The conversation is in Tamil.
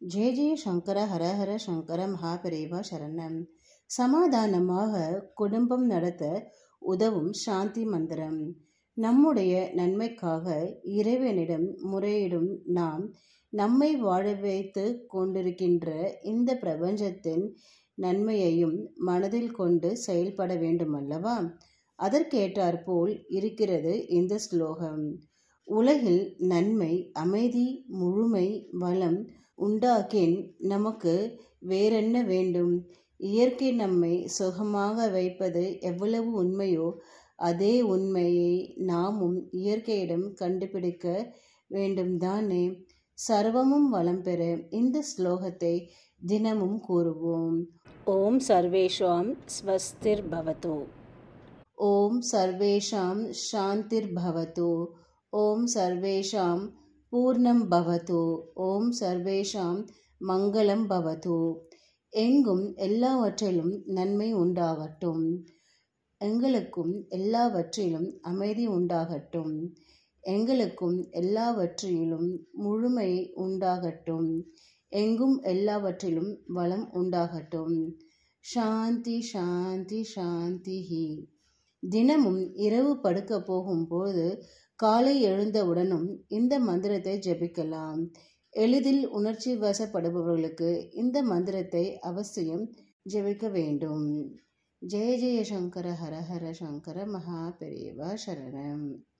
ஜெய ஜெய சங்கர ஹர ஹர சங்கர மகாபெரிவா சரணம். சமாதானமாக குடும்பம் நடத்த உதவும் சாந்தி மந்திரம். நம்முடைய நன்மைக்காக இறைவனிடம் முறையிடும் நாம் நம்மை வாழ வைத்து கொண்டிருக்கின்ற இந்த பிரபஞ்சத்தின் நன்மையையும் மனதில் கொண்டு செயல்பட வேண்டுமல்லவா? அதற்கேற்றாற்போல் இருக்கிறது இந்த ஸ்லோகம். உலகில் நன்மை, அமைதி, முழுமை, வளம் உண்டாக்கின் நமக்கு வேறென்ன வேண்டும்? இயற்கை நம்மை சுகமாக வைப்பது எவ்வளவு உண்மையோ அதே உண்மையை நாமும் இயற்கையிடம் கண்டுபிடிக்க வேண்டும் தானே? சர்வமும் வளம் பெற இந்த ஸ்லோகத்தை தினமும் கூறுவோம். ஓம் சர்வேஷாம் ஸ்வஸ்திர் பவது. ஓம் சர்வேஷாம் சாந்திர் பவது. ஓம் சர்வேஷாம் பூர்ணம் பவது. ஓம் சர்வேஷாம் மங்களம் பவது. எங்கும் எல்லாவற்றிலும் நன்மை உண்டாகட்டும். எங்களுக்கும் எல்லாவற்றிலும் அமைதி உண்டாகட்டும். எங்களுக்கும் எல்லாவற்றிலும் முழுமை உண்டாகட்டும். எங்கும் எல்லாவற்றிலும் வளம் உண்டாகட்டும். சாந்தி சாந்தி சாந்தி. தினமும் இரவு படுக்க போகும்போது காலை எழுந்தவுடனும் இந்த மந்திரத்தை ஜபிக்கலாம். எளிதில் உணர்ச்சி வசப்படுபவர்களுக்கு இந்த மந்திரத்தை அவசியம் ஜபிக்க வேண்டும். ஜெய ஜெய சங்கர ஹர ஹர சங்கர மகாபெரிவா சரணம்.